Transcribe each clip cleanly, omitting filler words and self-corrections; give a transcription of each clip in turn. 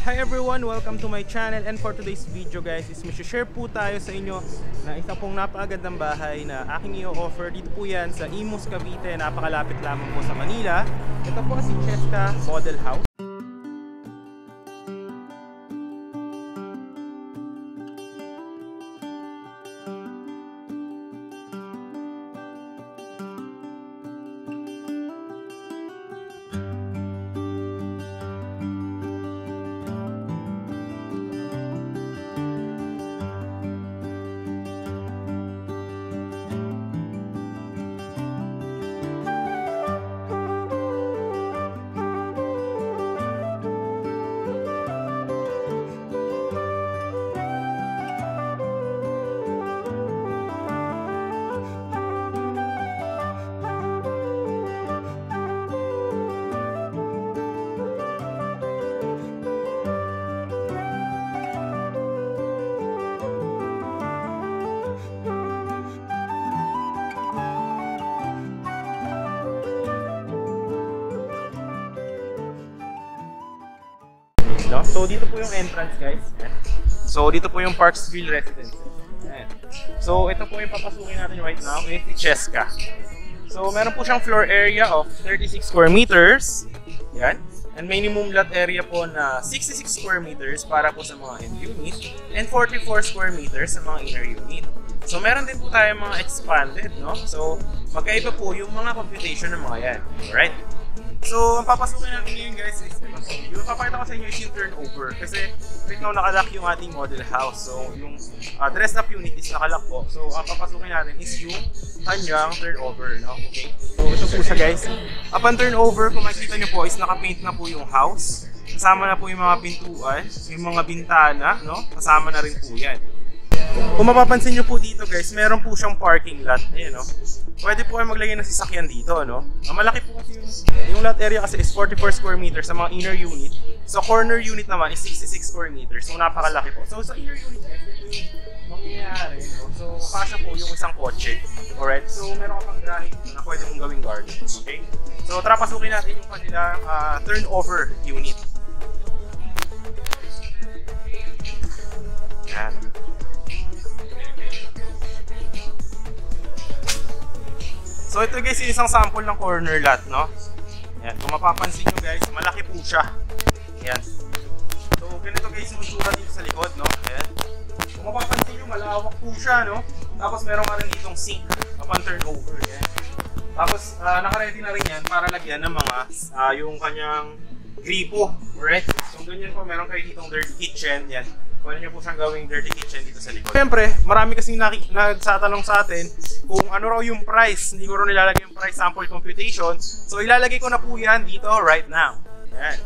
Hi everyone! Welcome to my channel, and for today's video guys is may share po tayo sa inyo na isa pong napakagandang bahay na aking i-offer. Dito po yan sa IMUS, Cavite, napakalapit lamang po sa Manila. Ito po si Chesca Model House. No? So dito po yung entrance guys. So dito po yung Parksville residence. So ito po yung papasukin natin right now, is si Chesca. So meron po siyang floor area of 36 square meters. Yan. And minimum lot area po na 66 square meters para po sa mga end unit and 44 square meters sa mga inner unit. So meron din po tayo mga expanded, no? So magkaiba po yung mga computation ng mga yan. Alright? So, ang papasukin natin ngayon guys is yung papakita ko sa inyo is yung turnover. Kasi right now nakalock yung ating model house. So, yung dressed up unit is nakalock po. So, ang papasukin natin is yung kanyang turnover, no? Okay? So, ito po siya guys. Upon turnover, kung makikita nyo po is nakapaint na po yung house. Kasama na po yung mga pintuan, yung mga bintana, no? Kasama na rin po yan. Kung mapapansin nyo po dito guys, meron po siyang parking lot. Ayan, no? Pwede po kayo maglagay ng sasakyan dito, no? Ang malaki po kasi yung lot area kasi is 44 square meters sa mga inner unit. Sa corner unit naman is 66 square meters. So napakalaki po. So sa inner unit guys, ito yung mangyayari, no? So kasya po yung isang kotse. Alright? So meron ka pang granite dito na pwede mong gawing garden. Okay? So tara pasukin natin yung kanilang turnover unit. Yan. So ito guys yung isang sample ng corner lot, no? Yan, kung mapapansin nyo guys, malaki po siya. Yan. So ganito guys yung itsura dito sa likod, no? Yan. Kung mapapansin nyo, malawak po siya, no? Tapos meron ka rin ditong sink upon turnover. Yan. Tapos naka-ready na rin yan para lagyan ng mga yung kanyang gripo. Alright? So ganyan po, meron kayo ditong dirty kitchen. Yan. Pwede nyo po siyang gawing dirty kitchen dito sa likod. Siyempre, marami kasing nagsatanong sa atin kung ano raw yung price. Hindi ko rin nilalagay yung price sample computation. So ilalagay ko na po yan dito right now. Yan.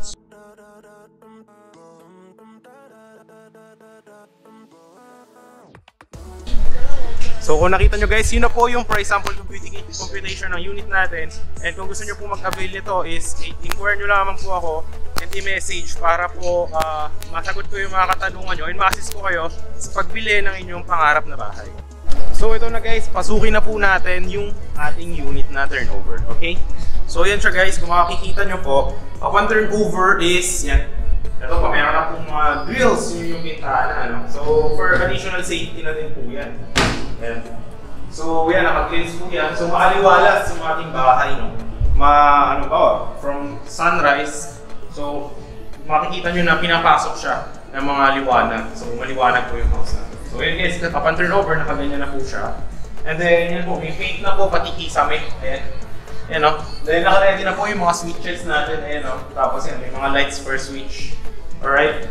So kung nakita nyo guys, yun na po yung price sample computation ng unit natin. And kung gusto nyo po mag-avail nito is inquire nyo lamang po ako and i-message para po masagot ko yung mga katanungan nyo and ma-assist ko kayo sa pagbili ng inyong pangarap na bahay. So ito na guys, pasukin na po natin yung ating unit na turnover. Okay? So yan siya guys, kung makikita nyo po, upon turnover is yan. Ito po, meron na pong grills yung bintana. Ano? So for additional safety na din po yan. Yan. So yan, naka-grills po yan. So makaliwalas yung ating bahay. No? Ano ba, from sunrise. So makikita nyo na pinapasok siya ng mga liwanag. So maliwanag po yung house natin. So yun guys, upon turnover, nakaganyan na po siya. And then yan po, may paint na po pati kisame. Ayan. Ayan o. Then naka-ready na po yung mga switches natin. Ayan o. Tapos yan, may mga lights per switch. Alright.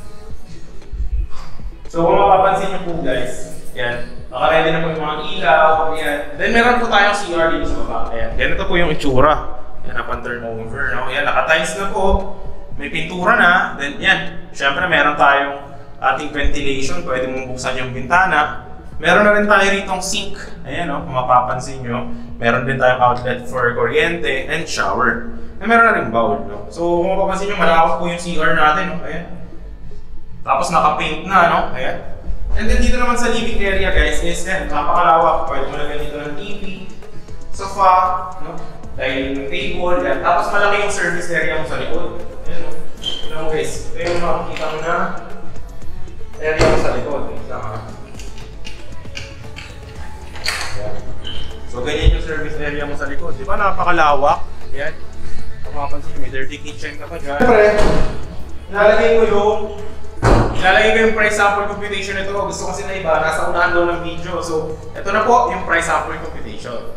So kung mapapansin nyo po guys, yan. Naka-ready na po yung mga ilaw. Ayan. Then meron po tayong CR dito sa baba. Ayan. Ganito po yung itsura. Yan, upon turnover. No? Ayan, naka-tiles na po. May pintura na. Then yan. Siyempre meron tayong ating ventilation, pwede mong buksan yung bintana. Meron na rin tayo ritong sink. Ayan o, kung mapapansin nyo. Meron din tayong outlet for kuryente and shower. And meron na rin bowl. No? So kung mapapansin nyo, malawak po yung CR natin. No? Ayan. Tapos naka-paint na. No? Ayan. And then dito naman sa living area guys, is yan, napakalawak. Pwede mo lagyan dito ng TV, sofa, no? Dining table, yan. Tapos malaki yung service area mo sa likod. Ayan o. Tignan mo guys, ito yung makikita mo na area mo sa likod. So ganyan yung service area mo sa likod. Di ba napakalawak? Yan. Kung makapansin, may dirty kitchen ka pa dyan. Siyempre, ilalagay ko yung price sample computation nito. Gusto kasi na iba, nasa unahan daw ng video. So, ito na po yung price sample computation.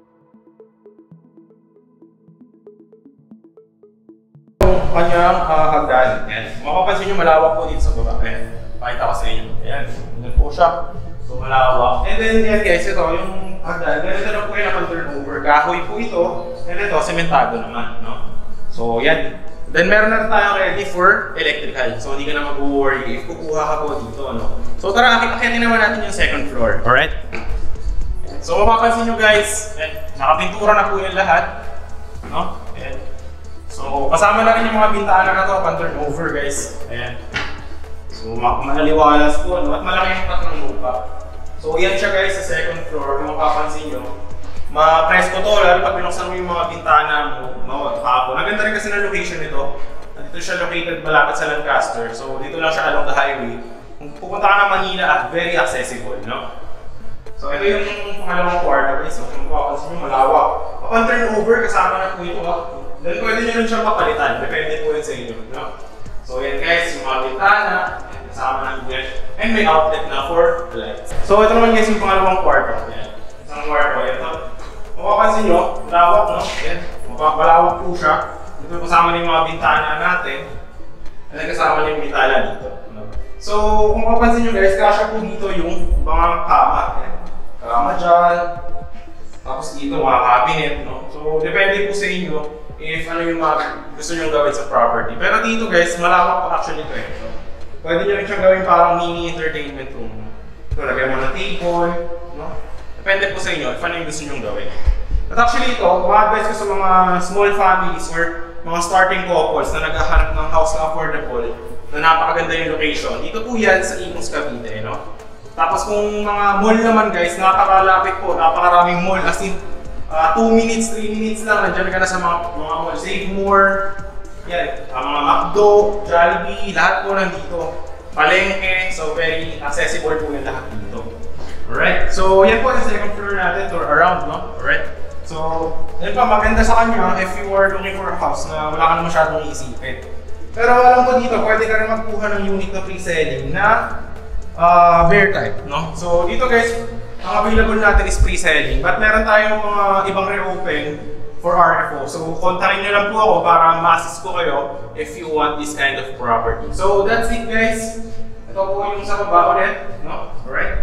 Kanyang hagdan. Ayan. Mapapansin nyo malawak po dito sa baba. Ayan. Pakita ko sa inyo. Ayan. Ayan po siya. So malawak. And then yan guys, ito yung hagdan. Ganito na po yung naka-turnover. Kahoy po ito. And ito, sementado naman. No? So yan. Then meron na tayo ready for electrical. So hindi ka na mag-worry if kukuha ka po dito. No? So tara, akitin naman natin yung second floor. Alright? So mapapansin nyo guys, nakapintura na po yung lahat. No? Ayan. So, kasama na rin yung mga bintana na ito, pan-turnover guys. Ayan. So, maliwalas po, no? At malaki yung patrong lupa. So, yan siya guys sa second floor. Kung mapapansin nyo, ma-press ko to, lalo pag binuksan mo yung mga bintana mo, no? Kahapon. Ang ganda rin kasi ng location nito. Dito siya located malapit sa Lancaster. So, dito lang siya along the highway. Kung pupunta ka ng Manila, very accessible, no? So, ito yung pangalawang kwarto guys. So, kung mapapansin nyo, malawak. Pan-turnover, kasama na po ito. Then pwede nyo rin siyang papalitan, depende po yun sa inyo. No? So yan guys, yung mga bintana, kasama ng bed, and may outlet na for the lights. So ito naman guys yung pangalawang kwarto. Yan. Isang kwarto, ito. Mapapansin nyo, malawak no? Yan. Malawak po siya. Ito kasama na yung mga bintana natin. And kasama na yung bintana dito. No? So kung mapapansin nyo guys, kasya po dito yung mga kama. Yan. Kama dyan. Tapos dito mga cabinet. No? So depende po sa inyo if ano yung gusto nyo gawin sa property. Pero dito guys, malawak pa actually ito eh. So, pwede nyo rin siyang gawin parang mini entertainment room. Ito, lagyan mo ng table, no? Depende po sa inyo if ano yung gusto nyo gawin. At actually ito, ma-advise ko sa mga small families or mga starting couples na naghahanap ng house na affordable, na napakaganda yung location. Dito po yan sa IMUS Cavite, no? Tapos kung mga mall naman guys, napakalapit po, napakaraming mall as in 2 minutes, 3 minutes lang, nandiyan ka na sa mga mall. Save More, yan, mga McDo, Jollibee, lahat po nandito. Palengke, so very accessible po yung lahat dito. Alright, so yan po yung second floor natin, or around, no? Alright, so yan pa, maganda sa kanya if you are looking for a house na wala ka na masyadong iisipin. Pero alam ko dito, pwede ka rin magkuha ng unit na pre-selling na bare type, no? So dito guys, ang available natin is pre-selling, but meron tayong mga ibang re-open for RFO. So, kontakin nyo lang po ako para ma-assist ko kayo if you want this kind of property. So, that's it guys. Ito po yung sa baba ulit, no? Alright.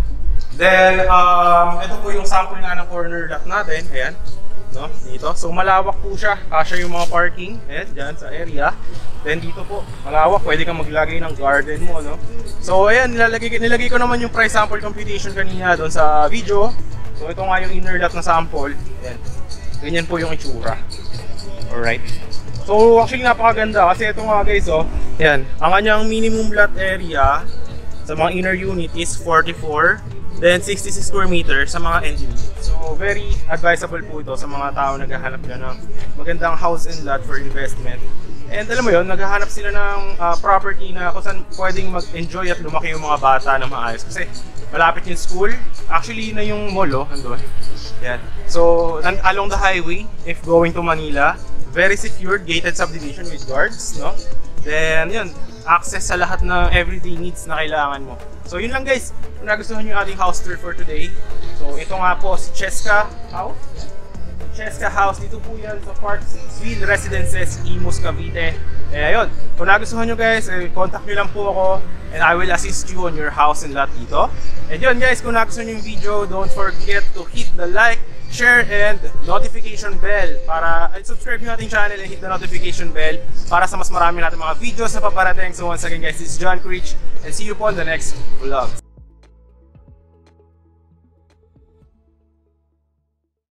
Then, ito po yung sample nga ng corner lot natin. Ayan, no? Dito. So, malawak po siya. Kasya yung mga parking. Ayan, dyan sa area. Then dito po, malawak, pwede kang maglagay ng garden mo, no? So ayan, nilagay ko naman yung price sample computation kanina doon sa video. So ito nga yung inner lot na sample. Ayan. Ganyan po yung itsura. Alright. So actually napakaganda kasi ito nga guys, oh. Ayan, ang kanyang minimum lot area sa mga inner unit is 44. Then 66 square meters sa mga end unit. So very advisable po ito sa mga tao naghahanap na ng magandang house and lot for investment. And alam mo yun, naghahanap sila ng property na kung saan pwedeng mag-enjoy at lumaki yung mga bata na maayos. Kasi malapit yung school. Actually, na yung mall, oh, andun. Yan. So, along the highway, if going to Manila, very secured, gated subdivision with guards, no? Then, yun, access sa lahat ng everyday needs na kailangan mo. So, yun lang guys. Kung nagustuhan nyo yung ating house tour for today. So, ito nga po si Chesca House. Chesca House, dito po yan sa Parksville Residences, IMUS Cavite. Ayun, kung nagustuhan nyo guys, contact nyo lang po ako and I will assist you on your house and lot dito. And yun guys, kung nagustuhan nyo yung video, don't forget to hit the like, share, and notification bell para subscribe nyo ating channel and hit the notification bell para sa mas marami natin mga videos na paparating. So once again guys, this is John Creech and see you po on the next vlog.